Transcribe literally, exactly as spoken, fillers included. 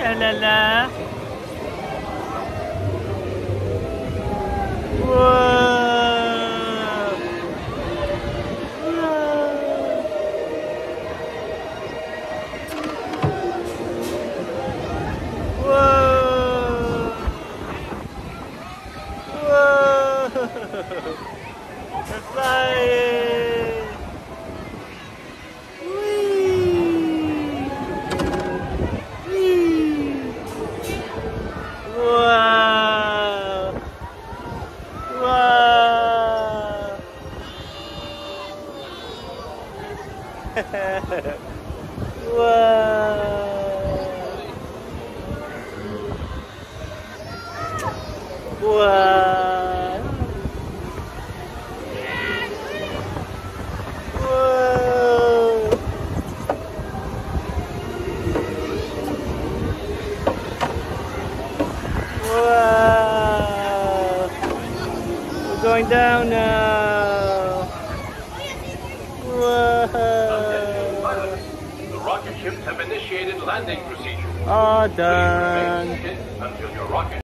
La la la. Whoa. Whoa. Whoa. We're flying. Whee. Whee. Wow. Wow. Wow. Wow. Whoa. Wow. We're going down now. Whoa. The rocket ships have initiated landing procedure. All done. Please remain seated until your rocket